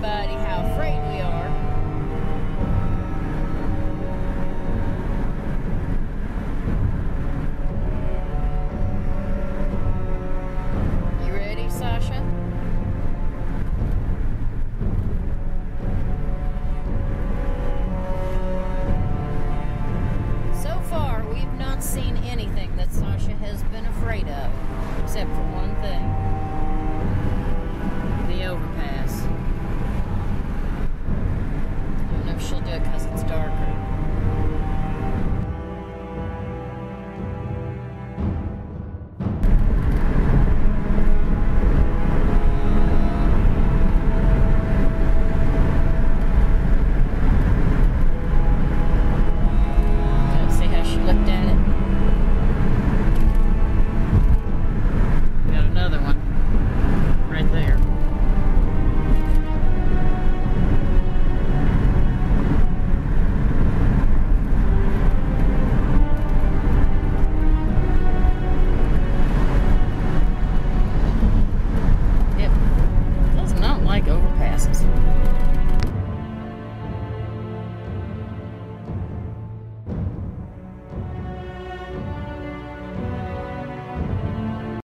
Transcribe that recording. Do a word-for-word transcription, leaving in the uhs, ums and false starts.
everybody how afraid we are. You ready, Sasha? So far, we've not seen anything that Sasha has been afraid of, except for one thing.